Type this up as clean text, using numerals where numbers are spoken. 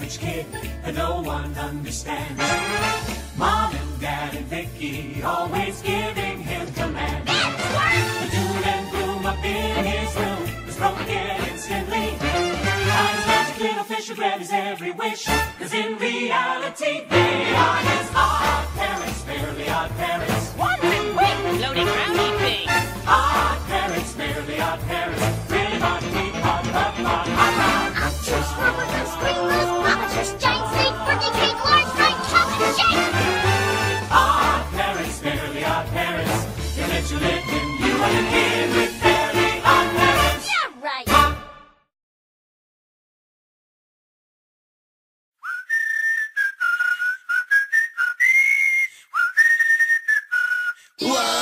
average kid that no one understands. Mom and Dad and Vicky always giving him commands. The doom and gloom up in his room is broken instantly. His magic little fish who grant his every wish, 'cause in reality they are his odd parents, fairly odd parents. Wandering quick, floating rowdy thing. Odd parents, fairly odd parents. Really odd, neat, odd, odd, odd. Obtuse, rubber, spring loose, obtuse, giant snake, birthday cake, large fried chocolate shake. Odd parents, fairly odd parents. They let you live when you are a kid with fairly odd parents. Yeah, right. Whoa!